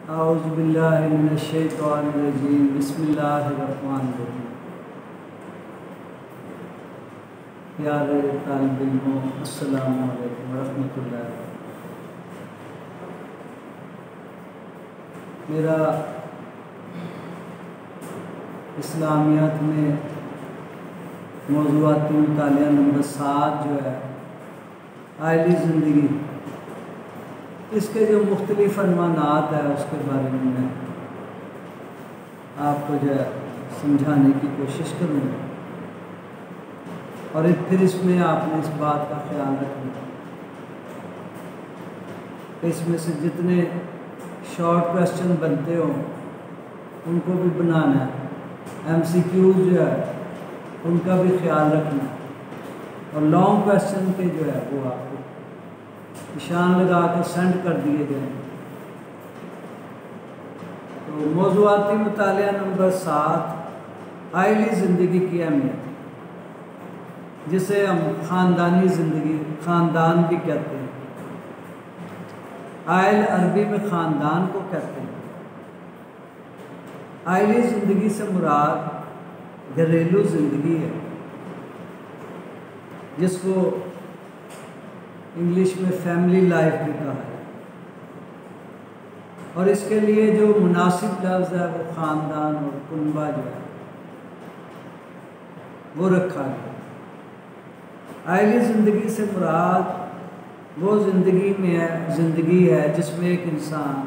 اعوذ باللہ من الشیطان الرجیم بسم اللہ الرحمن الرحیم۔ پیارے طالب علموں، السلام علیکم ورحمۃ اللہ۔ میرا اسلامیات میں موضوعاتی مطالعہ نمبر 7 جو ہے آئلی زندگی، اس کے جو مختلف عنوانات ہیں اس کے بارے میں آپ کو جو ہے سمجھانے کی کوشش کروں گا، اور پھر اس میں آپ نے اس بات کا خیال رکھنا کہ اس میں سے جتنے شارٹ کویسچن بنتے ہوں ان کو بھی بنانا ہے، MCQ جو ہے ان کا بھی خیال رکھنا ہے، اور لانگ کویسچن کے جو ہے وہ آپ کو نشان لگا کے سینڈ کر دیے جائیں۔ تو موضوعاتی مطالعہ نمبر 7 آئلی زندگی کی اہمیت، جسے ہم خاندانی زندگی، خاندان بھی کہتے ہیں۔ آئل عربی میں خاندان کو کہتے ہیں۔ آئلی زندگی سے مراد گھریلو زندگی ہے، جس کو انگلش میں فیملی لائف بھی کہا ہے، اور اس کے لیے جو مناسب لفظ ہے وہ خاندان اور کنبہ جو ہے وہ رکھا گیا۔ آئلی زندگی سے مراد وہ زندگی ہے جس میں ایک انسان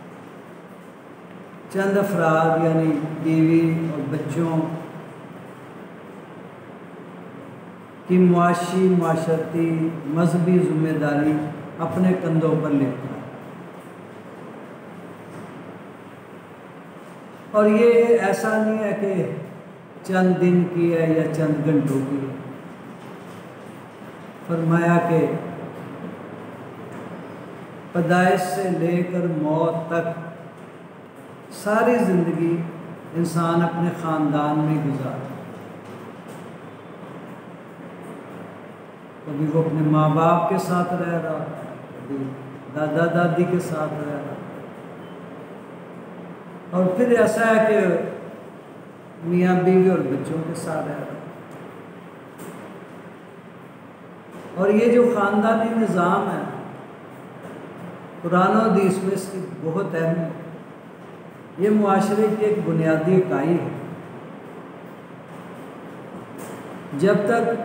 چند افراد یعنی بیوی اور بچوں کی معاشی، معاشرتی، مذہبی ذمہ داری اپنے کندھوں پر لیتا ہے، اور یہ ایسا نہیں ہے کہ چند دن کی ہے یا چند گھنٹوں کی ہے۔ فرمایا کہ پیدائش سے لے کر موت تک ساری زندگی انسان اپنے خاندان میں گزارتا ہے۔ کبھی وہ اپنے ماں باپ کے ساتھ رہ رہا، کبھی دادا دادی کے ساتھ رہ رہا، اور پھر ایسا ہے کہ میاں بیوی اور بچوں کے ساتھ رہ رہا۔ اور یہ جو خاندانی نظام ہے، قرآن و حدیث میں اس کی بہت اہمیت، یہ معاشرے کی ایک بنیادی اکائی ہے۔ جب تک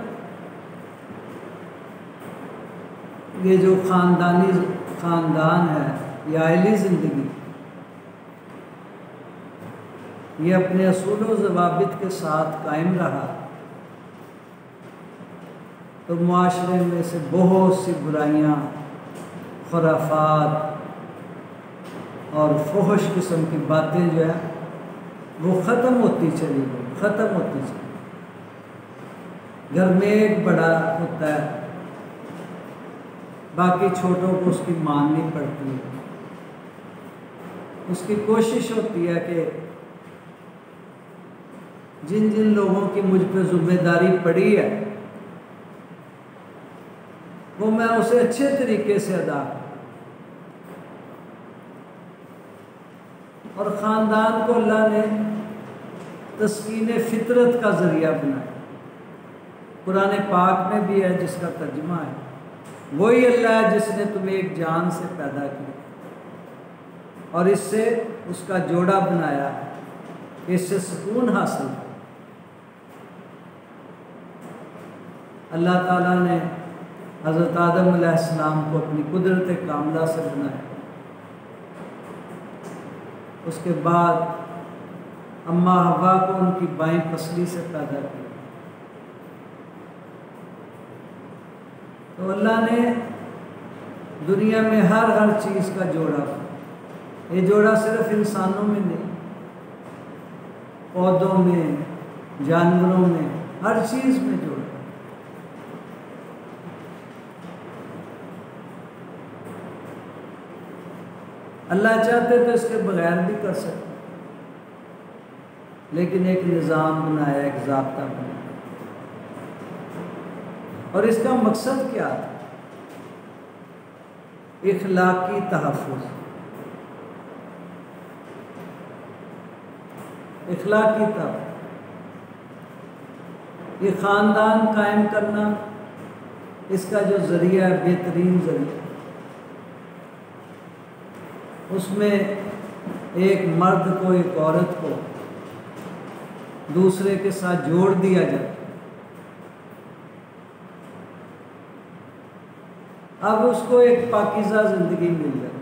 یہ جو خاندان ہے، یہ آئلی زندگی، یہ اپنے اصول و ضوابط کے ساتھ قائم رہا، تو معاشرے میں سے بہت سی برائیاں، خرافات اور فحش قسم کی باتیں جو ہیں وہ ختم ہوتی چلی گئی۔ گھر میں ایک بڑا ہوتا ہے، باقی چھوٹوں کو اس کی ماننی پڑتی ہے۔ اس کی کوشش ہوتی ہے کہ جن جن لوگوں کی مجھ پہ ذمہ داری پڑی ہے وہ میں اسے اچھے طریقے سے ادا کروں، اور خاندان کو اللہ نے تسکین فطرت کا ذریعہ بنایا۔ قرآن پاک میں بھی ہے جس کا ترجمہ ہے، وہی اللہ ہے جس نے تمہیں ایک جان سے پیدا کیا اور اس سے اس کا جوڑا بنایا کہ اس سے سکون حاصل ہو۔ اللہ تعالیٰ نے حضرت آدم علیہ السلام کو اپنی قدرت کاملہ سے بنایا، اس کے بعد اماں حوا کو ان کی بائیں پسلی سے پیدا کیا۔ تو اللہ نے دنیا میں ہر چیز کا جوڑا، یہ جوڑا صرف انسانوں میں نہیں، پودوں میں، جانوروں میں، ہر چیز میں جوڑا۔ اللہ چاہتے تو اس کے بغیر بھی کر سکتے، لیکن ایک نظام بنایا، ایک ضابطہ بنایا، اور اس کا مقصد کیا ہے؟ اخلاقی تحفظ۔ اخلاقی طور یہ خاندان قائم کرنا اس کا جو ذریعہ ہے بہترین ذریعہ، اس میں ایک مرد کو ایک عورت کو دوسرے کے ساتھ جوڑ دیا جائے۔ اب اس کو ایک پاکیزہ زندگی مل جائے،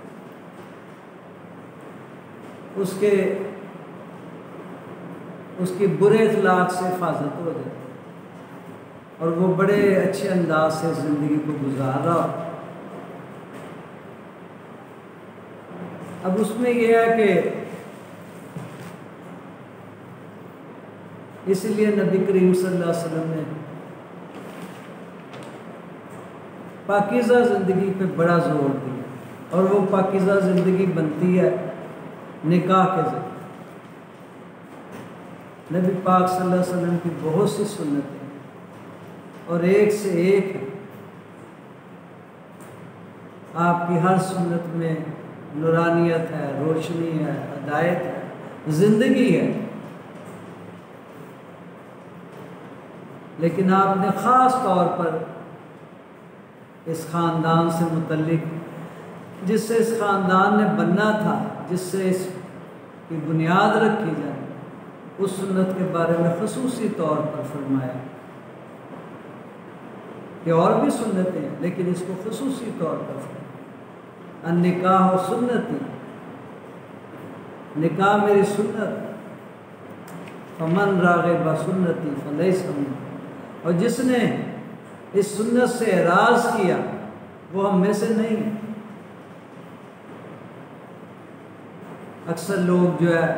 اس کی برے اخلاق سے حفاظت ہو جائے اور وہ بڑے اچھے انداز سے زندگی کو گزار رہا ہو۔ اب اس میں یہ ہے کہ اس لیے نبی کریم صلی اللہ علیہ وسلم نے پاکیزہ زندگی پہ بڑا زور دیا، اور وہ پاکیزہ زندگی بنتی ہے نکاح کے ذریعے۔ نبی پاک صلی اللہ علیہ وسلم کی بہت سی سنتیں اور ایک سے ایک آپ کی ہر سنت میں نورانیت ہے، روشنی ہے، ہدایت ہے، زندگی ہے، لیکن آپ نے خاص طور پر اس خاندان سے متعلق، جس سے اس خاندان نے بننا تھا، جس سے اس کی بنیاد رکھی جائے، اس سنت کے بارے میں خصوصی طور پر فرمایا کہ اور بھی سنتیں ہیں لیکن اس کو خصوصی طور پر فرمایا النکاح و سنتی، نکاح میری سنت، فمن راغب سنتی فلیس منی، اور جس نے اس سنت سے اعراض کیا وہ ہم میں سے نہیں۔ اکثر لوگ جو ہے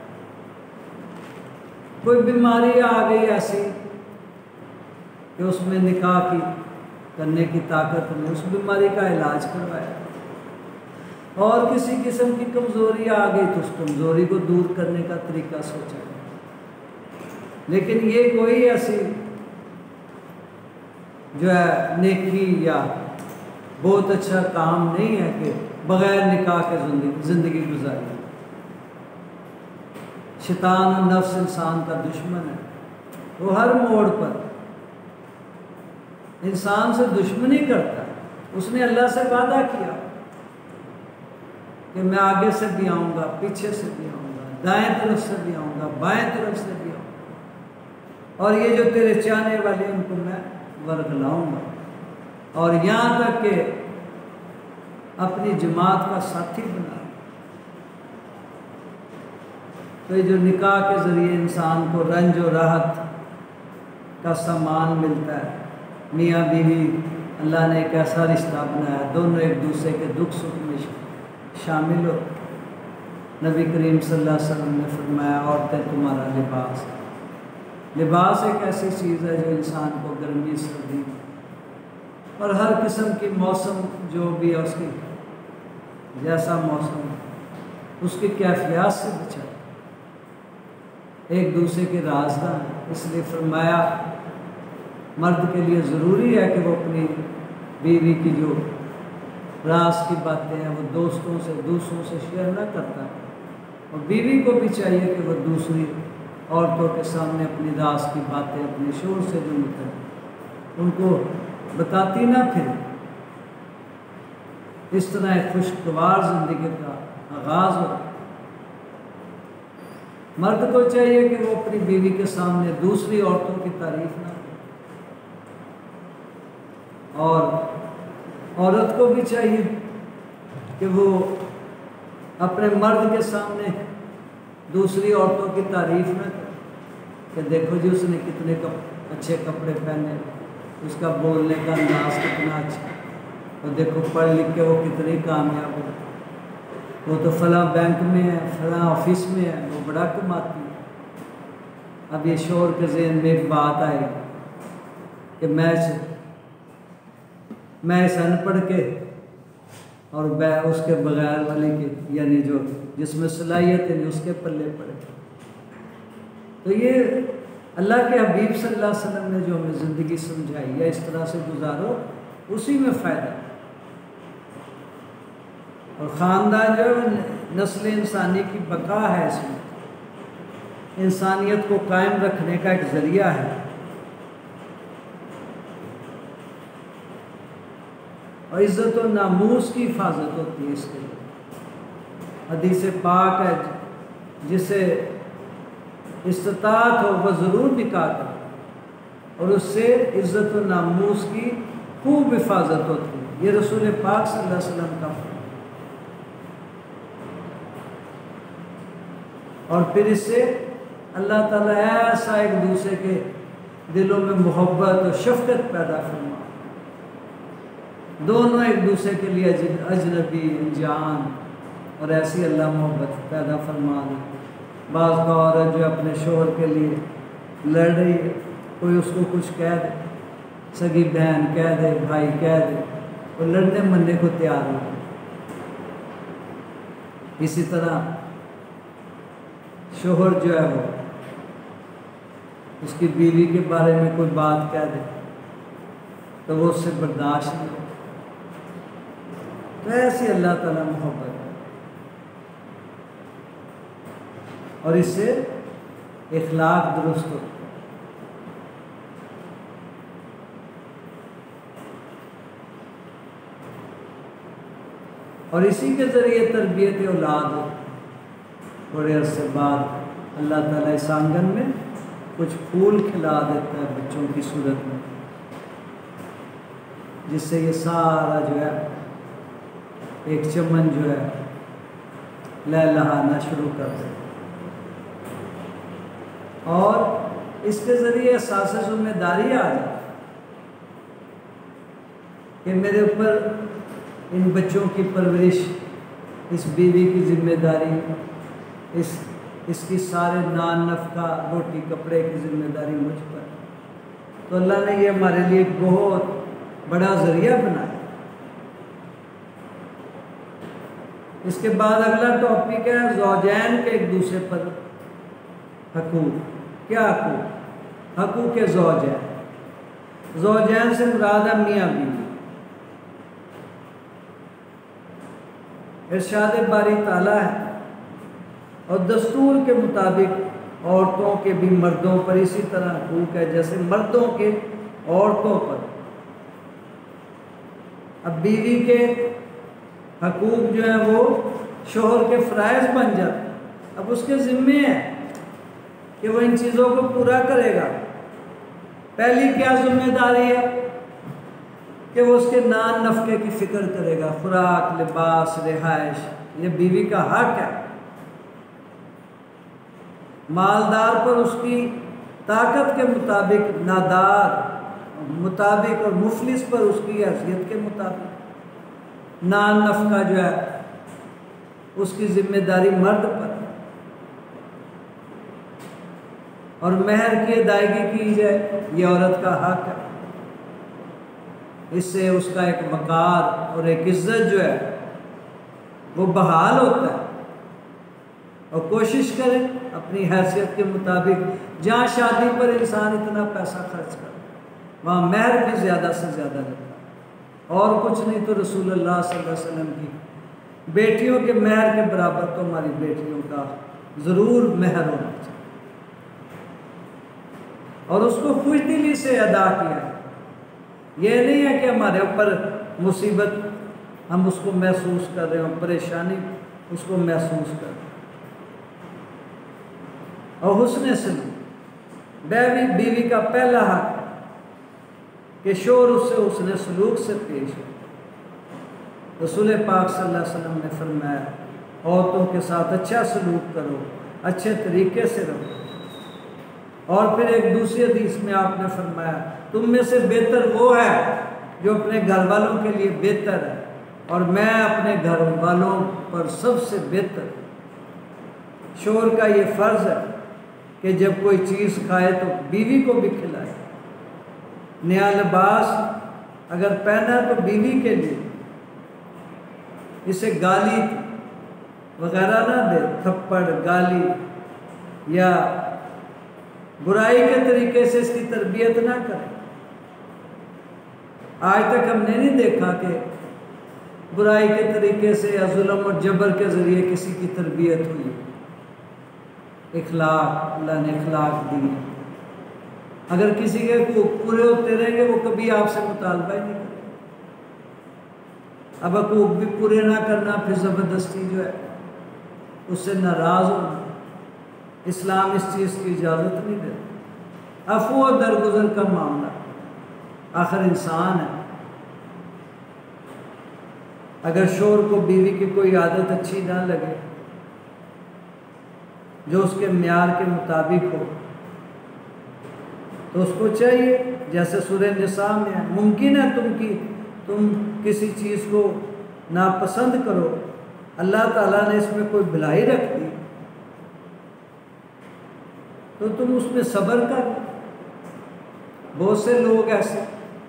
کوئی بیماری آ گئی ایسی کہ اس میں نکاح کی کرنے کی طاقت نہیں، اس بیماری کا علاج کروایا، اور کسی قسم کی کمزوری آ گئی تو اس کمزوری کو دور کرنے کا طریقہ سوچا، لیکن یہ کوئی ایسی جو ہے نیکی یا بہت اچھا کام نہیں ہے کہ بغیر نکاح کے زندگی گزاری۔ شیطان نفس انسان کا دشمن ہے، وہ ہر موڑ پر انسان سے دشمنی کرتا ہے۔ اس نے اللہ سے وعدہ کیا کہ میں آگے سے بھی آؤں گا، پیچھے سے بھی آؤں گا، دائیں طرف سے بھی آؤں گا، بائیں طرف سے بھی آؤں گا، اور یہ جو تیرے چاہنے والے ان کو میں ورگلاؤں گا، اور یہاں تک کہ اپنی جماعت کا ساتھی بنا۔ تو یہ جو نکاح کے ذریعے انسان کو رنج و راحت کا سامان ملتا ہے، میاں بیوی اللہ نے ایک ایسا رشتہ بنایا، دونوں ایک دوسرے کے دکھ سکھ میں شامل ہو۔ نبی کریم صلی اللہ علیہ وسلم نے فرمایا عورتیں تمہارا لباس ہے۔ لباس ایک ایسی چیز ہے جو انسان کو گرمی، سردی اور ہر قسم کی موسم جو بھی ہے اس کی جیسا موسم اس کی کیفیات سے بچائے، ایک دوسرے کے رازدار ہیں۔ اس لیے فرمایا مرد کے لیے ضروری ہے کہ وہ اپنی بیوی کی جو راز کی باتیں ہیں وہ دوستروں سے شیئر نہ کرتا ہے، اور بیوی کو بھی چاہیے کہ وہ دوسری عورتوں کے سامنے اپنی راز کی باتیں اپنے شوہر سے جو متعلق ان کو بتاتی نہ پھرے۔ اس طرح ایک خوشگوار زندگی کا آغاز ہو۔ مرد کو چاہیے کہ وہ اپنی بیوی کے سامنے دوسری عورتوں کی تعریف نہ کرے، اور عورت کو بھی چاہیے کہ وہ اپنے مرد کے سامنے دوسری عورتوں کی تعریف نہ کرے کہ دیکھو جی اس نے کتنے اچھے کپڑے پہنے، اس کا بولنے کا انداز کتنا اچھا، اور دیکھو پڑھ لکھ کے وہ کتنی کامیاب ہو، وہ تو فلاں بینک میں ہے، فلاں آفس میں ہے، وہ بڑا کماتی ہے۔ اب یہ شوہر کے ذہن میں ایک بات آئے کہ میں اس ان پڑھ کے اور اس کے بغیر والی کے یعنی جو جس میں صلاحیت ہے اس کے پلے پڑے۔ تو یہ اللہ کے حبیب صلی اللہ علیہ وسلم نے جو ہمیں زندگی سمجھائی ہے اس طرح سے گزارو، اسی میں فائدہ۔ اور خاندان جو ہے نسل انسانی کی بقا ہے اس میں، انسانیت کو قائم رکھنے کا ایک ذریعہ ہے، اور عزت و ناموس کی حفاظت ہوتی ہے اس کے لیے۔ حدیث پاک ہے جسے استطاعت ہو وہ ضرور نکاح کرے، اور اس سے عزت و ناموس کی خوب حفاظت ہوتی ہے۔ یہ رسول پاک صلی اللہ علیہ وسلم کا فرمان۔ اور پھر اس سے اللہ تعالیٰ ایسا ایک دوسرے کے دلوں میں محبت اور شفقت پیدا فرما، دونوں ایک دوسرے کے لیے اجنبی انجان، اور ایسی اللہ محبت پیدا فرما دے۔ بعض کا عورت جو اپنے شوہر کے لیے لڑ رہی ہے، کوئی اس کو کچھ کہہ دے، سگی بہن کہہ دے، بھائی کہہ دے، وہ لڑنے مننے کو تیار ہو۔ اسی طرح شوہر جو ہے وہ اس کی بیوی کے بارے میں کوئی بات کہہ دے تو وہ اس سے برداشت نہیں ہو۔ تو ایسی اللہ تعالیٰ محبت ہے، اور اس سے اخلاق درست ہو۔ اور اسی کے ذریعے تربیت اولاد ہو۔ تھوڑے عرصے بعد اللہ تعالیٰ اس آنگن میں کچھ پھول کھلا دیتا ہے بچوں کی صورت میں، جس سے یہ سارا جو ہے ایک چمن جو ہے لہلہانا شروع کر دے، اور اس کے ذریعے احساس ذمہ داری آ جائے کہ میرے اوپر ان بچوں کی پرورش، اس بیوی کی ذمہ داری، اس کی سارے نان نفقہ روٹی کپڑے کی ذمہ داری مجھ پر۔ تو اللہ نے یہ ہمارے لیے ایک بہت بڑا ذریعہ بنایا۔ اس کے بعد اگلا ٹاپک ہے زوجین کے ایک دوسرے پر حقوق۔ کیا حقوق؟ حقوق زوجین۔ زوجین سے مراد ہے میاں بیوی۔ ارشاد باری تعالیٰ ہے، اور دستور کے مطابق عورتوں کے بھی مردوں پر اسی طرح حقوق ہے جیسے مردوں کے عورتوں پر۔ اب بیوی کے حقوق جو ہیں وہ شوہر کے فرائض بن جاتے ہیں۔ اب اس کے ذمے ہے کہ وہ ان چیزوں کو پورا کرے گا۔ پہلی کیا ذمہ داری ہے کہ وہ اس کے نان نفقے کی فکر کرے گا، خوراک، لباس، رہائش، یہ بیوی کا حق ہے۔ مالدار پر اس کی طاقت کے مطابق، نادار مطابق، اور مفلس پر اس کی حیثیت کے مطابق نان نفقہ جو ہے اس کی ذمہ داری مرد پر، اور مہر کی ادائیگی کی جائے یہ عورت کا حق ہے۔ اس سے اس کا ایک وقار اور ایک عزت جو ہے وہ بحال ہوتا ہے، اور کوشش کریں اپنی حیثیت کے مطابق، جہاں شادی پر انسان اتنا پیسہ خرچ کرے وہاں مہر بھی زیادہ سے زیادہ لگتا ہے، اور کچھ نہیں تو رسول اللہ صلی اللہ علیہ وسلم کی بیٹیوں کے مہر کے برابر تو ہماری بیٹیوں کا ضرور مہر ہونا چاہیے، اور اس کو خوش دلی سے ادا کیا ہے۔ یہ نہیں ہے کہ ہمارے اوپر مصیبت ہم اس کو محسوس کر رہے ہوں، پریشانی اس کو محسوس کر رہے ہیں۔ اور حسن سلوک، بیوی کا پہلا حق ہے کہ شوہر اس سے حسن سلوک سے پیش ہو۔ رسول پاک صلی اللہ علیہ وسلم نے فرمایا عورتوں کے ساتھ اچھا سلوک کرو، اچھے طریقے سے رہو۔ اور پھر ایک دوسری حدیث میں آپ نے فرمایا تم میں سے بہتر وہ ہے جو اپنے گھر والوں کے لیے بہتر ہے، اور میں اپنے گھر والوں پر سب سے بہتر ہوں۔ شوہر کا یہ فرض ہے کہ جب کوئی چیز کھائے تو بیوی کو بھی کھلائے۔ نیا لباس اگر پہنا تو بیوی کے لیے، اسے گالی وغیرہ نہ دے، تھپڑ، گالی یا برائی کے طریقے سے اس کی تربیت نہ کرے۔ آج تک ہم نے نہیں دیکھا کہ برائی کے طریقے سے یا ظلم اور جبر کے ذریعے کسی کی تربیت ہوئی۔ اخلاق، اللہ نے اخلاق دیے. اگر کسی کے حقوق پورے ہوتے رہیں گے وہ کبھی آپ سے مطالبہ ہی نہیں کرے. اب حقوق بھی پورے نہ کرنا، پھر زبردستی جو ہے اس سے ناراض ہونا، اسلام اس چیز کی اجازت نہیں دیتا. عفو و درگزر کا معاملہ، آخر انسان ہے. اگر شوہر کو بیوی کی کوئی عادت اچھی نہ لگے جو اس کے معیار کے مطابق ہو تو اس کو چاہیے، جیسے سورہ نساء میں ہے، ممکن ہے تم کسی چیز کو ناپسند کرو، اللہ تعالیٰ نے اس میں کوئی بھلائی رکھ دی تو تم اس میں صبر کر. بہت سے لوگ ایسے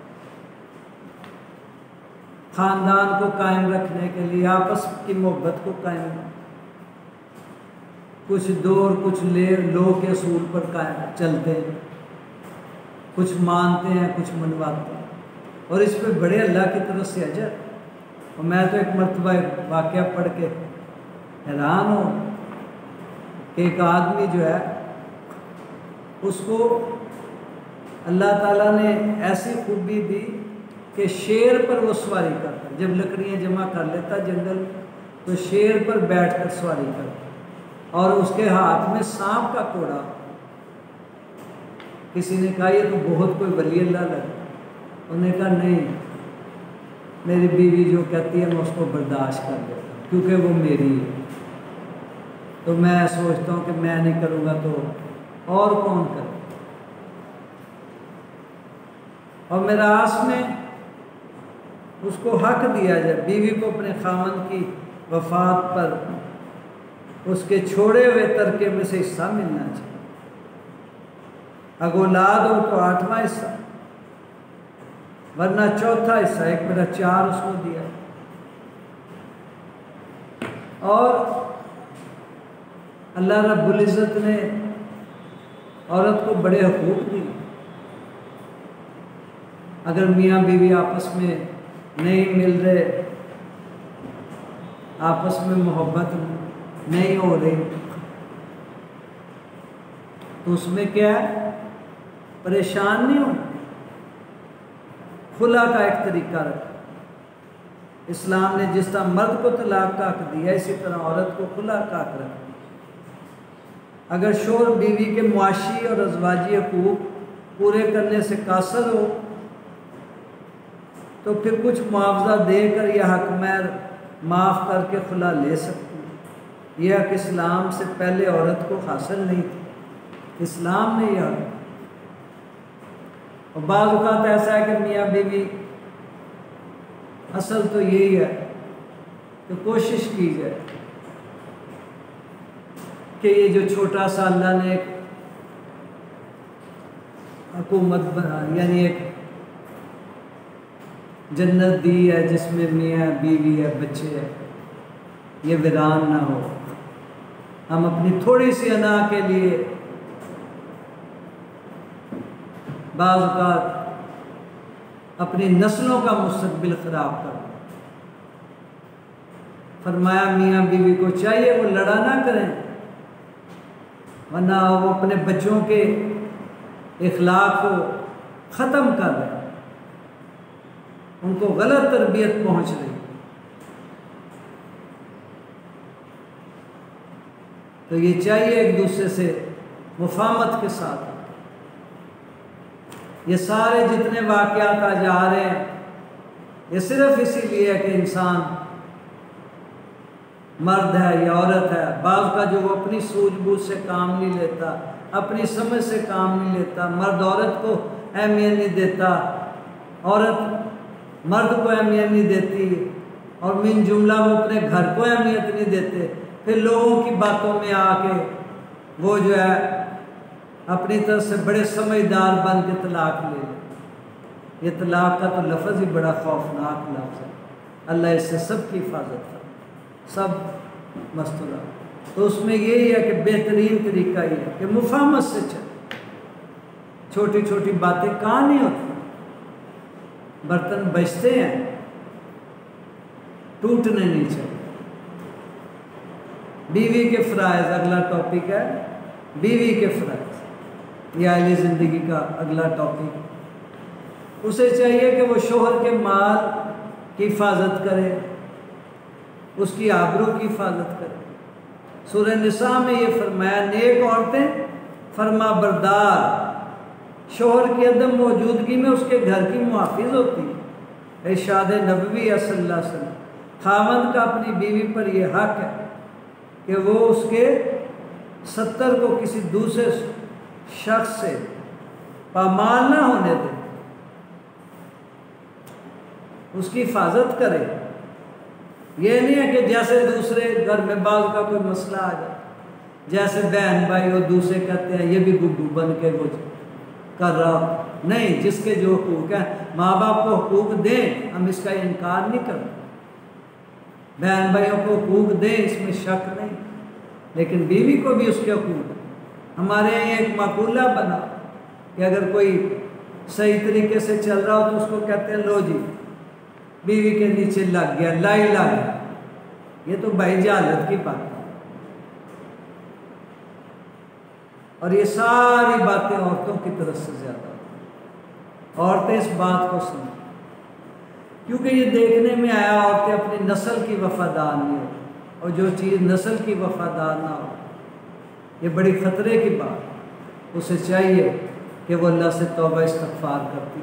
خاندان کو قائم رکھنے کے لیے، آپس کی محبت کو قائم رکھنے، کچھ دور کچھ لو کے اصول پر قائم چلتے ہیں، کچھ مانتے ہیں کچھ منواتے ہیں، اور اس پہ بڑے اللہ کی طرف سے اجر. اور میں تو ایک مرتبہ ایک واقعہ پڑھ کے حیران ہوں کہ ایک آدمی جو ہے اس کو اللہ تعالیٰ نے ایسی خوبی دی کہ شیر پر وہ سواری کرتا. جب لکڑیاں جمع کر لیتا جنگل تو شیر پر بیٹھ کر سواری کرتا، اور اس کے ہاتھ میں سانپ کا کوڑا. کسی نے کہا یہ تو بہت کوئی ولی اللہ لگا. انہوں نے کہا نہیں، میری بیوی جو کہتی ہے میں اس کو برداشت کر لیتا ہوں کیونکہ وہ میری ہے. تو میں سوچتا ہوں کہ میں نہیں کروں گا تو اور کون کرے. اور میراث میں اس کو حق دیا جائے، بیوی کو اپنے خاوند کی وفات پر اس کے چھوڑے ہوئے ترکے میں سے حصہ ملنا چاہیے. اگر اولاد ہو تو 8واں حصہ، ورنہ چوتھا حصہ، 1/4 اس کو دیا. اور اللہ رب العزت نے عورت کو بڑے حقوق دیے. اگر میاں بیوی آپس میں نہیں مل رہے، آپس میں محبت نہیں ہو رہی تو اس میں کیا ہے، پریشان نہیں ہو. خلا کا ایک طریقہ رکھا. اسلام نے جس طرح مرد کو طلاق کا حق دیا اسی طرح عورت کو خلا کا حق رکھا. اگر شوہر بیوی کے معاشی اور ازواجی حقوق پورے کرنے سے قاصر ہو تو پھر کچھ معاوضہ دے کر یا حق مہر معاف کر کے خلا لے سکتی ہے. یہ حق اسلام سے پہلے عورت کو حاصل نہیں تھی، اسلام نے یہ حق. اور بعض اوقات ایسا ہے کہ میاں بیوی اصل تو یہی ہے کہ کوشش کی جائے کہ یہ جو چھوٹا سا اللہ نے ایک حکومت بنا، یعنی ایک جنت دی ہے جس میں میاں بیوی ہے بچے ہے، یہ ویران نہ ہو. ہم اپنی تھوڑی سی انا کے لیے بعض اوقات اپنی نسلوں کا مستقبل خراب کر. فرمایا میاں بیوی کو چاہیے وہ لڑا نہ کریں، ورنہ وہ اپنے بچوں کے اخلاق کو ختم کر رہے ہیں، ان کو غلط تربیت پہنچ رہی. تو یہ چاہیے ایک دوسرے سے مفاہمت کے ساتھ. یہ سارے جتنے واقعات آج آ رہے ہیں یہ صرف اسی لیے ہے کہ انسان مرد ہے یا عورت ہے، بعض کا جو وہ اپنی سوجھ بوجھ سے کام نہیں لیتا، اپنی سمجھ سے کام نہیں لیتا، مرد عورت کو اہمیت نہیں دیتا، عورت مرد کو اہمیت نہیں دیتی، اور من جملہ وہ اپنے گھر کو اہمیت نہیں دیتے. پھر لوگوں کی باتوں میں آ کے وہ جو ہے اپنی طرف سے بڑے سمجھدار بن کے طلاق لے لیں. یہ طلاق کا تو لفظ ہی بڑا خوفناک لفظ ہے. اللہ اس سے سب کی حفاظت کرے، سب مستور. تو اس میں یہی ہے کہ بہترین طریقہ یہ ہے کہ مفاہمت سے چلے. چھوٹی چھوٹی باتیں کہاں نہیں ہوتی، برتن بجتے ہیں، ٹوٹنے نہیں چاہیے. بیوی کے فرائض اگلا ٹاپک ہے. بیوی کے فرائض، یہ اہل زندگی کا اگلا ٹاپک۔ اسے چاہیے کہ وہ شوہر کے مال کی حفاظت کرے، اس کی آبرو کی حفاظت کرے۔ سورہ نساء میں یہ فرمایا نیک عورتیں فرما بردار شوہر کی عدم موجودگی میں اس کے گھر کی محافظ ہوتی ہے۔ ارشاد نبوی صلی اللہ علیہ وسلم، خاوند کا اپنی بیوی پر یہ حق ہے کہ وہ اس کے 70 کو کسی دوسرے شخص سے پامال نہ ہونے دے، اس کی حفاظت کرے۔ یہ نہیں ہے کہ جیسے دوسرے گھر میں بعض کا کوئی مسئلہ آ جائے، جیسے بہن بھائی اور دوسرے کہتے ہیں یہ بھی گڈو بن کے وہ کر رہا، نہیں، جس کے جو حقوق ہیں ماں باپ کو حقوق دیں، ہم اس کا انکار نہیں کرتے، بہن بھائیوں کو حقوق دیں، اس میں شک نہیں، لیکن بیوی کو بھی اس کے حقوق ہیں۔ ہمارے یہاں ایک مقولہ بنا کہ اگر کوئی صحیح طریقے سے چل رہا ہو تو اس کو کہتے ہیں لو جی بیوی کے نیچے لگ گیا، لائی لگ گیا۔ یہ تو بھائی جہالت کی بات ہے، اور یہ ساری باتیں عورتوں کی طرف سے زیادہ ہوتی ہیں۔ عورتیں اس بات کو سمجھیں، کیونکہ یہ دیکھنے میں آیا عورتیں اپنی نسل کی وفادار نہیں ہو، اور جو چیز نسل کی وفادار نہ ہو یہ بڑی خطرے کی بات۔ اسے چاہیے کہ وہ اللہ سے توبہ استغفار کرتی ہے۔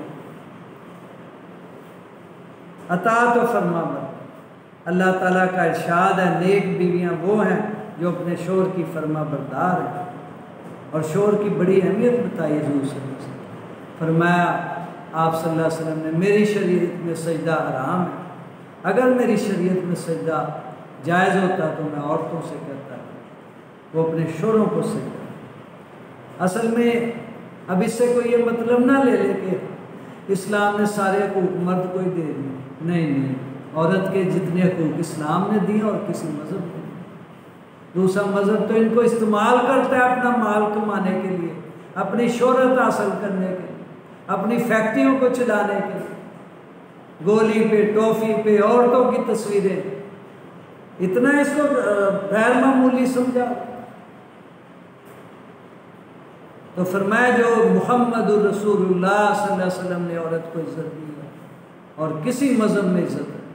اطاعت و فرما برداری، اللہ تعالیٰ کا ارشاد ہے نیک بیویاں وہ ہیں جو اپنے شوہر کی فرما بردار ہیں، اور شوہر کی بڑی اہمیت بتائی حضور صلی اللہ علیہ وسلم۔ فرمایا آپ صلی اللہ علیہ وسلم نے میری شریعت میں سجدہ حرام ہے، اگر میری شریعت میں سجدہ جائز ہوتا تو میں عورتوں سے کہتا وہ اپنے شوہروں کو سجدہ۔ اصل میں اب اس سے کوئی یہ مطلب نہ لے لے کہ اسلام نے سارے حقوق مرد کو ہی دے دیے، نہیں، عورت کے جتنے حقوق اسلام نے دیے اور کسی مذہب نے، دوسرا مذہب تو ان کو استعمال کرتا ہے اپنا مال کمانے کے لیے، اپنی شہرت حاصل کرنے کے لیے، اپنی فیکٹریوں کو چلانے کے لیے، گولی پہ ٹافی پہ عورتوں کی تصویریں، اتنا اس کو غیر معمولی سمجھا۔ تو فرمایا جو محمد الرسول اللہ صلی اللہ علیہ وسلم نے عورت کو عزت دی ہے اور کسی مذہب میں عزت ہے۔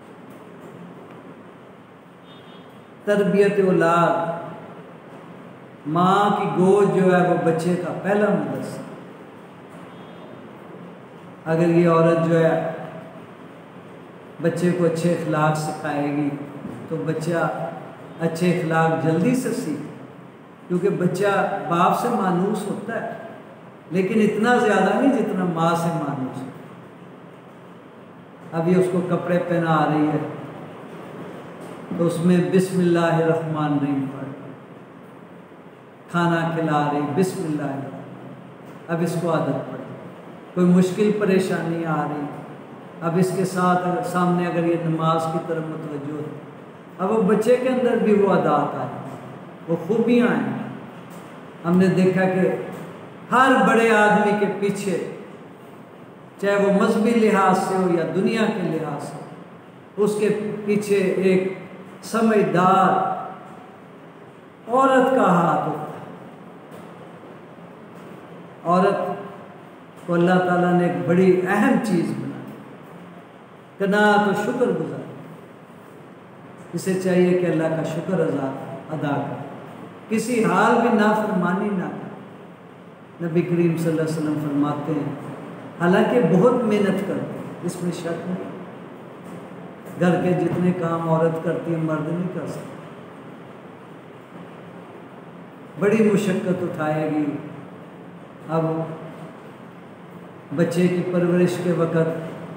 تربیت اولاد، ماں کی گود جو ہے وہ بچے کا پہلا مدرسہ۔ اگر یہ عورت جو ہے بچے کو اچھے اخلاق سکھائے گی تو بچہ اچھے اخلاق جلدی سے سیکھے، کیونکہ بچہ باپ سے مانوس ہوتا ہے لیکن اتنا زیادہ نہیں جتنا ماں سے مانوس ہے۔ ابھی اس کو کپڑے پہنا رہی ہے تو اس میں بسم اللہ الرحمن الرحیم پڑھ، کھانا کھلا رہی بسم اللہ الرحمن، اب اس کو عادت پڑے۔ کوئی مشکل پریشانی آ رہی، اب اس کے ساتھ سامنے اگر یہ نماز کی طرف متوجہ ہوتی، اب وہ بچے کے اندر بھی وہ عادات آئیں، وہ خوبیاں آئیں۔ ہم نے دیکھا کہ ہر بڑے آدمی کے پیچھے، چاہے وہ مذہبی لحاظ سے ہو یا دنیا کے لحاظ سے، اس کے پیچھے ایک سمجھدار عورت کا ہاتھ ہوتا ہے۔ عورت کو اللہ تعالیٰ نے ایک بڑی اہم چیز بنائی، قناعت و شکر گزار۔ اسے چاہیے کہ اللہ کا شکر ادا کرے، کسی حال بھی نافرمانی نہ کرے۔ نبی کریم صلی اللہ علیہ وسلم فرماتے ہیں حالانکہ بہت محنت کرتے ہیں، اس میں شک نہیں، گھر کے جتنے کام عورت کرتی ہے مرد نہیں کر سکتے، بڑی مشقت اٹھائے گی۔ اب بچے کی پرورش کے وقت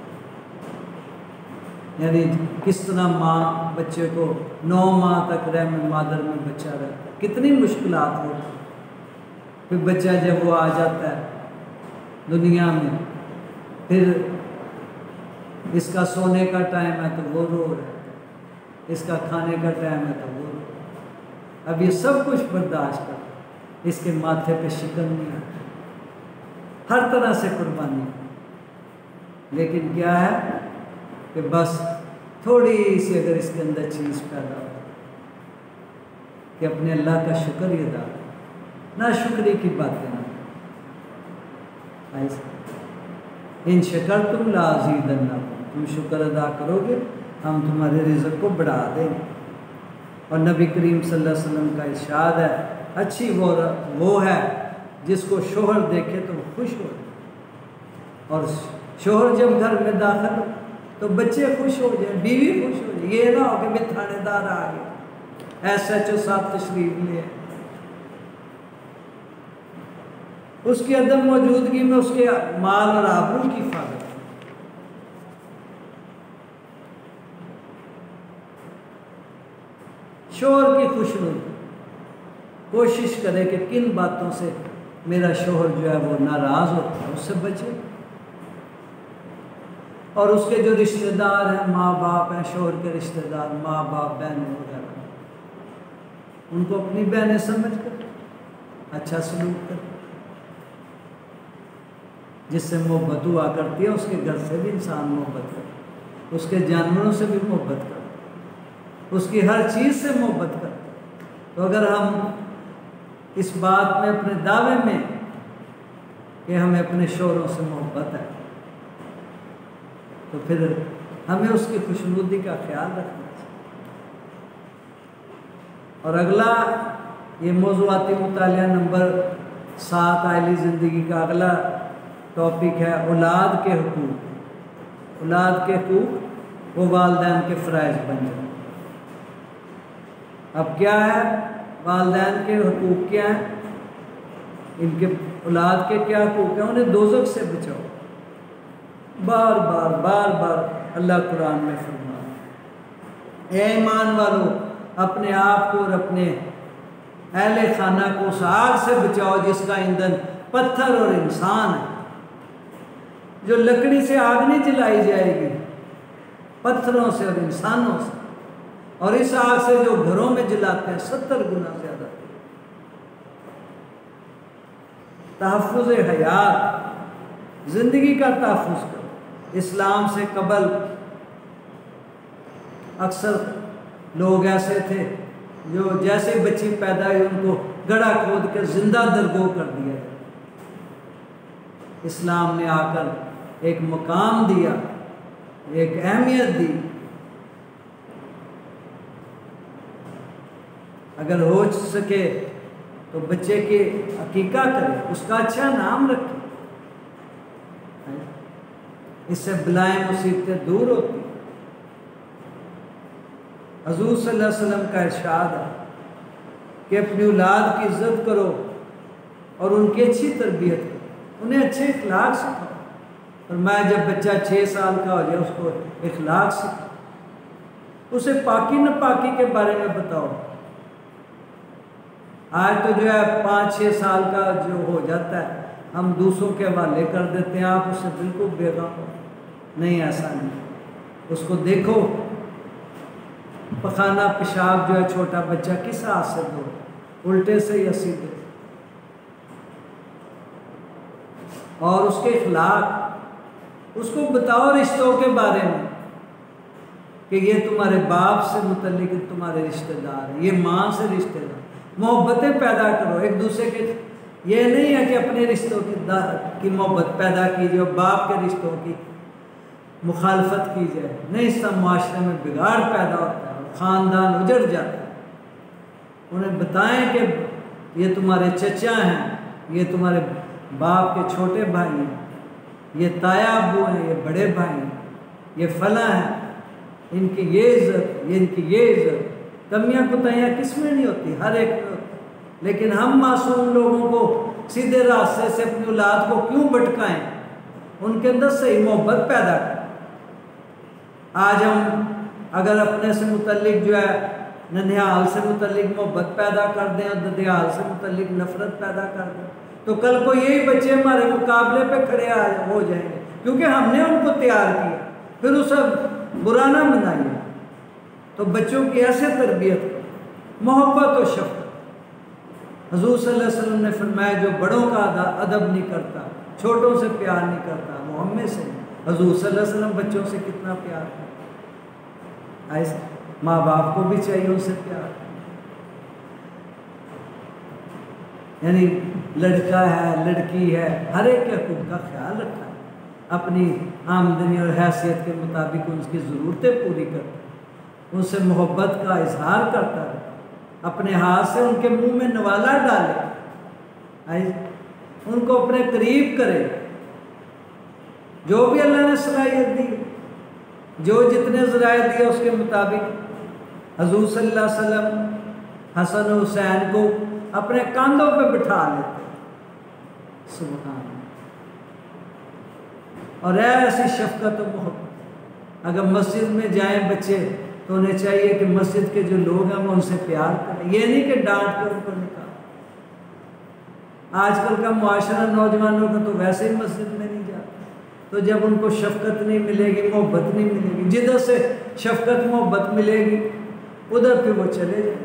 یعنی کس طرح ماں بچے کو 9 ماہ تک رحم مادر میں بچہ رہتا ہے، کتنی مشکلات ہوتی ہیں۔ پھر بچہ جب وہ آ جاتا ہے دنیا میں، پھر اس کا سونے کا ٹائم ہے تو وہ رو رہا ہے، اس کا کھانے کا ٹائم ہے تو وہ رو رہا ہے۔ اب یہ سب کچھ برداشت کر، اس کے ماتھے پہ شکن نہیں آتی، ہر طرح سے قربانی، لیکن کیا ہے کہ بس تھوڑی سی اگر اس کے اندر چیز پیدا ہو کہ اپنے اللہ کا شکر ہی ادا کرے، नाशुक्री की बातें ना। ऐसा इन शकरतुम लाज़ीदन्नकुम, तुम शुक्र अदा करोगे हम तुम्हारे रिज़्क़ को बढ़ा देंगे। और नबी करीम सल्लल्लाहु अलैहि वसल्लम का इरशाद है, अच्छी वो है जिसको शोहर देखे तो खुश हो, और शोहर जब घर में दाखिल हो तो बच्चे खुश हो जाए, बीवी खुश हो जाए। ये ना हो कि भाई थानेदार आ गया, SHO साथ तशरीफ ले, उसकी अदम मौजूदगी में उसके माल और आबरू की हिफाजत। शोहर की खुशनुदी, कोशिश करे कि किन बातों से मेरा शोहर जो है वो नाराज़ होता है, उससे बचे। और उसके जो रिश्तेदार हैं, माँ बाप हैं, शोहर के रिश्तेदार, माँ बाप, बहनें वगैरह, उनको अपनी बहनें समझ कर अच्छा सलूक कर, जिससे मोहब्बत हुआ करती है। उसके घर से भी इंसान मोहब्बत करे, उसके जानवरों से भी मोहब्बत करे, उसकी हर चीज़ से मोहब्बत करे। तो अगर हम इस बात में अपने दावे में कि हमें अपने शोहरों से मोहब्बत है, तो फिर हमें उसकी खुशनुदी का ख्याल रखना चाहिए। और अगला ये मौज़ूआती मुतालिया नंबर 7 आइली ज़िंदगी का अगला टॉपिक है औलाद के हुकूक। औलाद के हुकूक वो वालिदैन के फ़राइज़ बन जाए। अब क्या है वालिदैन के हुकूक, क्या हैं इनके, औलाद के क्या हुकूक हैं? उन्हें दोज़ख से बचाओ। बार बार अल्लाह कुरान में फरमाता है, ऐ ईमान वालों, अपने आप को और अपने अहले खाना को उस आग से बचाओ जिसका ईंधन पत्थर और इंसान है। जो लकड़ी से आग नहीं जलाई जाएगी, पत्थरों से और इंसानों से, और इस आग से जो घरों में जलाते हैं 70 गुना ज़्यादा। तहफ़्फ़ुज़ हयात, ज़िंदगी का तहफ़्फ़ुज़ करो। इस्लाम से कबल अक्सर लोग ऐसे थे जो जैसे बच्ची पैदा हुई उनको गड्ढा खोद कर जिंदा दरगो कर दिया। इस्लाम ने आकर एक मुकाम दिया, एक अहमियत दी। अगर हो सके तो बच्चे की अकीका करें, उसका अच्छा नाम रखें, इससे बलाएं मुसीबतें दूर होती। हज़ूर सल्लल्लाहु अलैहि वसल्लम का इरशाद है कि अपनी औलाद की इज़्ज़त करो और उनकी अच्छी तरबियत करो, उन्हें अच्छे इखलाक सिखाओ। और मैं जब बच्चा 6 साल का हो जाए उसको इखलाक सिखाओ, उसे पाकी न पाकी के बारे में बताओ। आज तो जो है 5-6 साल का जो हो जाता है हम दूसरों के हवाले कर देते हैं, आप उससे बिल्कुल बेगम हो। नहीं, ऐसा नहीं। उसको देखो पखाना पेशाब जो है छोटा बच्चा किस हाथ से दो, उल्टे से या सीधे, और उसके इखलाक उसको बताओ रिश्तों के बारे में कि ये तुम्हारे बाप से मुतल्लिक तुम्हारे रिश्तेदार हैं, ये माँ से रिश्तेदार। मोहब्बतें पैदा करो एक दूसरे के। ये नहीं है कि अपने रिश्तों की मोहब्बत पैदा कीजिए और बाप के रिश्तों की मुखालफत की जाए। नहीं, इससे माशरे में बिगाड़ पैदा होता है, ख़ानदान उजड़ जाता है। उन्हें बताएं कि ये तुम्हारे चचा हैं, ये तुम्हारे बाप के छोटे भाई हैं, ये ताया अब्बू हैं, ये बड़े भाई हैं, ये फला हैं, इनकी ये इज़्ज़त, इनकी ये इज़्ज़त। कमियाँ कुताहियाँ किस में नहीं होती, हर एक में होती। लेकिन हम मासूम लोगों को सीधे रास्ते से अपनी औलाद को क्यों भटकाएं? उनके अंदर सही मोहब्बत पैदा करें। आज हम अगर अपने से मुतल्लिक जो है ननिहाल से मुतल्लिक मोहब्बत पैदा कर दें और ददियाल से मुतल्लिक नफ़रत पैदा कर दें, तो कल को यही बच्चे हमारे मुकाबले पे खड़े हो जाएंगे, क्योंकि हमने उनको तैयार किया। फिर उसे बुरा ना मनाइए। तो बच्चों की ऐसे तरबियत, मोहब्बत और शफ़क़त। हुज़ूर सल्लल्लाहु अलैहि वसल्लम ने फरमाया, जो बड़ों का अदब नहीं करता, छोटों से प्यार नहीं करता, वो हम में से। हुज़ूर सल्लल्लाहु अलैहि वसल्लम बच्चों से कितना प्यार करते, ऐसे माँ बाप को भी चाहिए उनसे प्यार। یعنی لڑکا ہے لڑکی ہے ہر ایک کے حقوق کا خیال رکھا ہے، اپنی آمدنی اور حیثیت کے مطابق ان کی ضرورتیں پوری کرتا ہے، ان سے محبت کا اظہار کرتا ہے، اپنے ہاتھ سے ان کے منہ میں نوالا ڈالے، ان کو اپنے قریب کرے، جو بھی اللہ نے صلاحیت دی، جو جتنے ذرائع دیے اس کے مطابق حضور صلی اللہ علیہ وسلم حسن و حسین کو اپنے کاندھوں پہ بٹھا لیتے، سبحان اللہ۔ اور ایسی شفقت و محبت، اگر مسجد میں جائیں بچے تو انہیں چاہیے کہ مسجد کے جو لوگ ہیں وہ ان سے پیار کریں، یہ نہیں کہ ڈانٹ کے ان کو نکال۔ آج کل کا معاشرہ نوجوانوں کا تو ویسے ہی مسجد میں نہیں جاتا، تو جب ان کو شفقت نہیں ملے گی، محبت نہیں ملے گی، جدھر سے شفقت محبت ملے گی ادھر پہ وہ چلے جائیں۔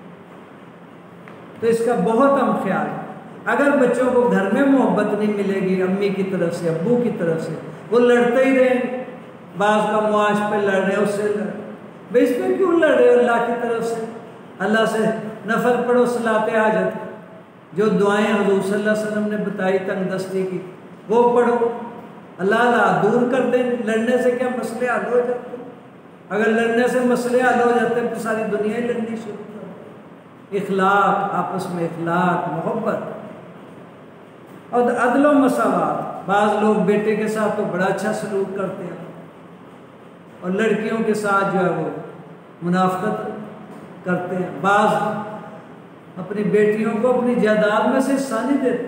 تو اس کا بہت ہم خیال ہے۔ اگر بچوں کو گھر میں محبت نہیں ملے گی امی کی طرف سے، ابو کی طرف سے، وہ لڑتے ہی رہیں، بعض کا معاش پہ لڑ رہے ہیں، اس سے لڑ بھائی اس پہ کیوں لڑ رہے ہو؟ اللہ کی طرف سے اللہ سے نفل پڑھو، صلاۃ حاجت، جو دعائیں حضور صلی اللہ علیہ وسلم نے بتائی تنگ دستی کی وہ پڑھو، اللہ اللہ دور کر دیں۔ لڑنے سے کیا مسئلے حل ہو جاتے ہیں؟ اگر لڑنے سے مسئلے حل ہو جاتے ہیں تو ساری دنیا ہی لڑنی شروع کر۔ اخلاق، آپس میں اخلاق، محبت اور عدل و مساوات۔ بعض لوگ بیٹے کے ساتھ تو بڑا اچھا سلوک کرتے ہیں اور لڑکیوں کے ساتھ جو ہے وہ منافقت کرتے ہیں، بعض اپنی بیٹیوں کو اپنی جائیداد میں سے حصہ نہیں دیتے،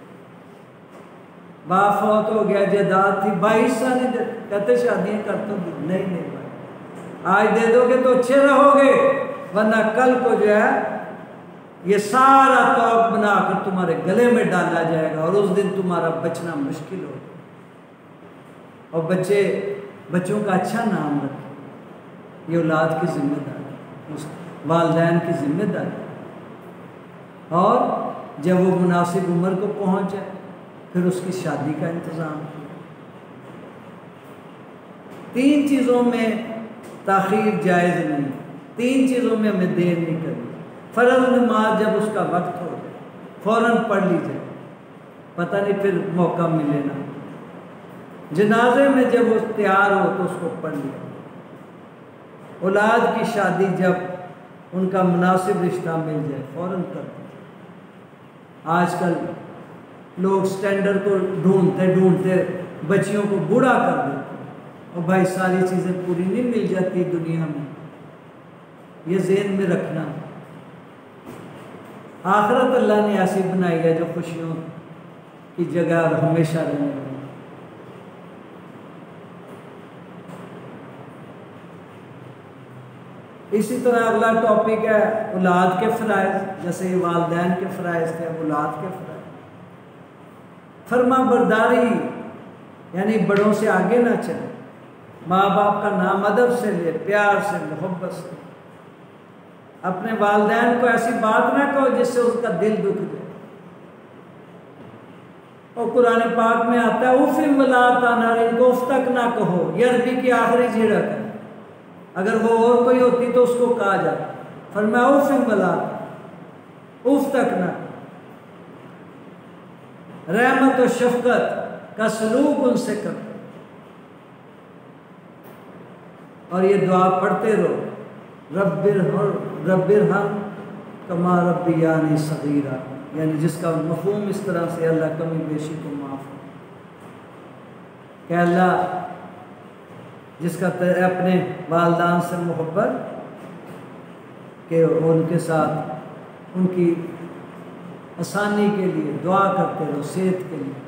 باپ فوت ہو گیا، جائیداد تھی، بھائی حصہ نہیں دیتے، کہتے شادیاں کر تو نہیں بھائی آج دے دو گے تو اچھے رہو گے، ورنہ کل کو جو ہے یہ سارا توق بنا کر تمہارے گلے میں ڈالا جائے گا اور اس دن تمہارا بچنا مشکل ہوگا۔ اور بچوں کا اچھا نام رکھیں، یہ اولاد کی ذمہ داری، اس والدین کی ذمہ داری۔ اور جب وہ مناسب عمر کو پہنچ جائے پھر اس کی شادی کا انتظام کیا۔ 3 چیزوں میں تاخیر جائز نہیں، 3 چیزوں میں ہمیں دیر نہیں کرنی۔ فرض نماز جب اس کا وقت ہو جائے فوراً پڑھ لی جائے، پتہ نہیں پھر موقع ملے نا۔ جنازے میں جب وہ تیار ہو تو اس کو پڑھ لیا۔ اولاد کی شادی جب ان کا مناسب رشتہ مل جائے فوراً کر دیں۔ آج کل لوگ سٹینڈرڈ کو ڈھونڈتے بچیوں کو بوڑھا کر دیتے ہیں، اور بھائی ساری چیزیں پوری نہیں مل جاتی دنیا میں، یہ ذہن میں رکھنا۔ آخرت اللہ نے ایسی بنائی ہے جو خوشیوں کی جگہ ہمیشہ رہنے والی۔ اسی طرح اگلا ٹاپک ہے اولاد کے فرائض، جیسے یہ والدین کے فرائض تھے، اولاد کے فرائض۔ فرما برداری یعنی بڑوں سے آگے نہ چلے، ماں باپ کا نام ادب سے لے، پیار سے، محبت سے۔ اپنے والدین کو ایسی بات نہ کہو جس سے اس کا دل دکھ جائے۔ اور قرآن پاک میں آتا ہے اف ولا تنہر، ان کو اف تک نہ کہو، یہ عربی کی آخری جھڑک ہے، اگر وہ اور کوئی ہوتی تو اس کو کہا جاتا، فرمایا اف ولا، اف تک نہ۔ رحمت و شفقت کا سلوک ان سے کرو، اور یہ دعا پڑھتے رہو، رب ارحم کما ربیانی صغیرا، یعنی جس کا مفہوم اس طرح سے اللہ کمی بیشی کو معاف کرے کہ اللہ جس کا اپنے والدین سے محبت کہ ان کے ساتھ ان کی آسانی کے لیے دعا کرتے رہو، صحت کے لیے۔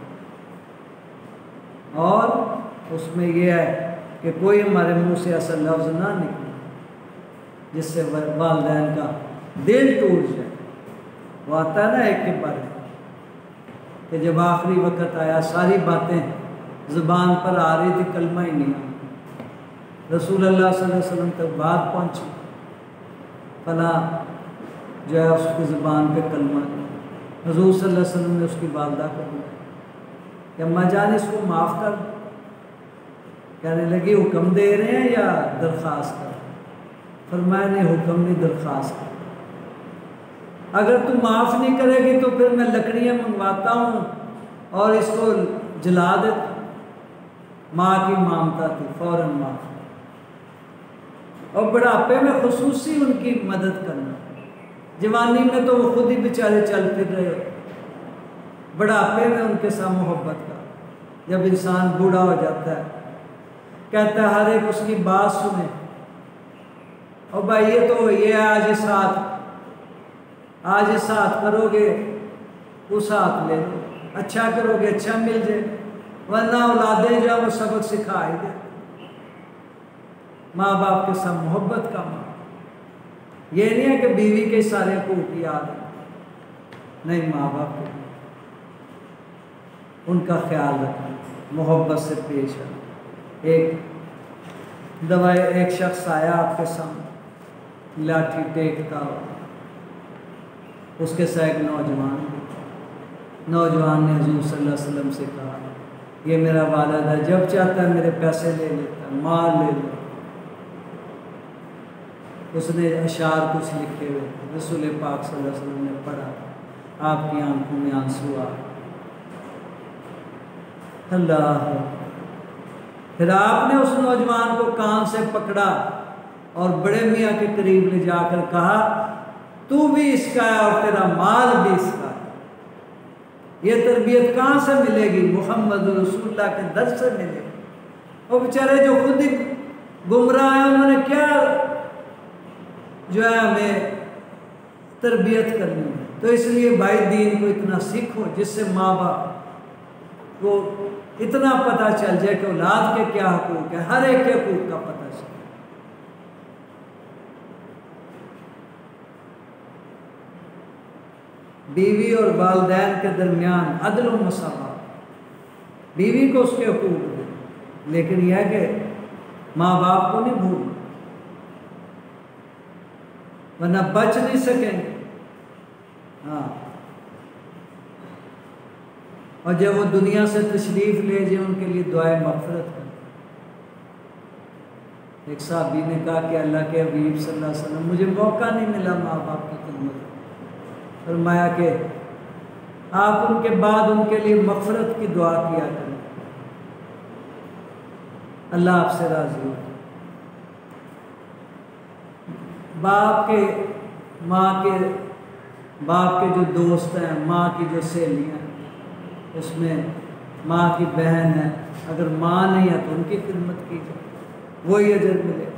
اور اس میں یہ ہے کہ کوئی ہمارے منہ سے ایسا لفظ نہ نکلے جس سے والدین کا دل ٹوٹ جائے۔ وہ آتا ہے نا ایک کے بارے کہ جب آخری وقت آیا ساری باتیں زبان پر آ رہی تھی، کلمہ ہی نہیں آیا، رسول اللہ صلی اللہ علیہ وسلم تک بات پہنچی، فلاں جو ہے اس کی زبان پہ کلمہ نہیں، حضور صلی اللہ علیہ وسلم نے اس کی والدہ کو بلایا کہ اماں جان اس کو معاف کر دو۔ کہنے لگی حکم دے رہے ہیں یا درخواست کر؟ فرمایا نہیں، حکم نہیں، درخواست کر۔ اگر تو معاف نہیں کرے گی تو پھر میں لکڑیاں منگواتا ہوں اور اس کو جلا دیتا ہوں۔ ماں کی مامتا تھی، فوراً معاف۔ اور بڑھاپے میں خصوصی ان کی مدد کرنا، جوانی میں تو وہ خود ہی بیچارے چل پھر رہے ہو، بڑھاپے میں ان کے ساتھ محبت کا۔ جب انسان بوڑھا ہو جاتا ہے کہتا ہے ہر ایک اس کی بات سنے، اور بھائی یہ تو یہ آج اس ہاتھ کرو گے اس ہاتھ لے لو، اچھا کرو گے اچھا مل جائے، ورنہ اولادیں جو وہ سبق سکھا ہی دے۔ ماں باپ کے ساتھ محبت کا ماں، یہ نہیں ہے کہ بیوی کے سارے حقوق یاد ہیں، نہیں، ماں باپ کے ان کا خیال رکھنا، محبت سے پیش آنا۔ ایک شخص آیا آپ کے سامنے، لاٹھی ٹیکتا ہو، اس کے ساتھ ایک نوجوان نے حضور صلی اللہ علیہ وسلم سے کہا یہ میرا والد ہے، جب چاہتا ہے میرے پیسے لے لیتا ہے، مال لے لیتا۔ اس نے اشعار کچھ لکھے ہوئے، رسول پاک صلی اللہ علیہ وسلم نے پڑھا، آپ کی آنکھوں میں آنسو آ، اللہ۔ پھر آپ نے اس نوجوان کو کان سے پکڑا اور بڑے میاں کے قریب لے جا کر کہا تو بھی اس کا ہے اور تیرا مال بھی اس کا ہے۔ یہ تربیت کہاں سے ملے گی؟ محمد رسول اللہ کے در سے ملے گی۔ وہ بیچارے جو خود ہی گمراہ ہیں انہوں نے کیا جو ہے ہمیں تربیت کرنی ہے۔ تو اس لیے بھائی دین کو اتنا سیکھو جس سے ماں باپ کو اتنا پتہ چل جائے کہ اولاد کے کیا حقوق ہے، ہر ایک کے حقوق کا پتہ چلے۔ بیوی اور والدین کے درمیان عدل و مساوات، بیوی کو اس کے حقوق دے، لیکن یہ ہے کہ ماں باپ کو نہیں بھولنا، ورنہ بچ نہیں سکیں گے۔ ہاں، اور جب وہ دنیا سے تشریف لے جائیں ان کے لیے دعائے مغفرت کریں۔ ایک صحابی نے کہا کہ اللہ کے حبیب صلی اللہ علیہ وسلم مجھے موقع نہیں ملا ماں باپ کی خدمت، فرمایا کہ آپ ان کے بعد ان کے لیے مغفرت کی دعا کیا کریں، اللہ آپ سے راضی ہو۔ باپ کے جو دوست ہیں، ماں کی جو سہیلیاں ہیں، اس میں ماں کی بہن ہے، اگر ماں نہیں ہے تو ان کی خدمت کی جائے، وہی اجر ملے۔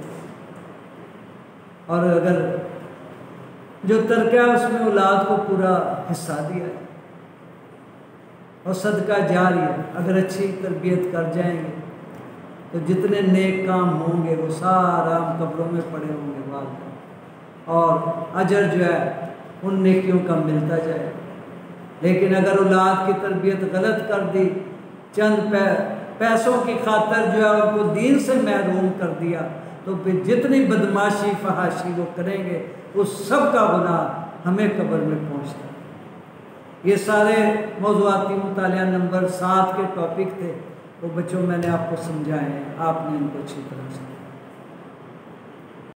اور اگر جو ترکہ ہے اس میں اولاد کو پورا حصہ دیا ہے، اور صدقہ جاری ہے، اگر اچھی تربیت کر جائیں گے تو جتنے نیک کام ہوں گے وہ سارا ہم قبروں میں پڑے ہوں گے والدین، اور اجر جو ہے ان نیکیوں کا ملتا جائے۔ لیکن اگر اولاد کی تربیت غلط کر دی، چند پیسوں کی خاطر جو ہے ان کو دین سے محروم کر دیا، تو پھر جتنی بدماشی فحاشی وہ کریں گے اس سب کا گناہ ہمیں قبر میں پہنچتا ہے۔ یہ سارے موضوعاتی مطالعہ نمبر 7 کے ٹاپک تھے، وہ بچوں میں نے آپ کو سمجھائے ہیں، آپ نے ان کو اچھی طرح سے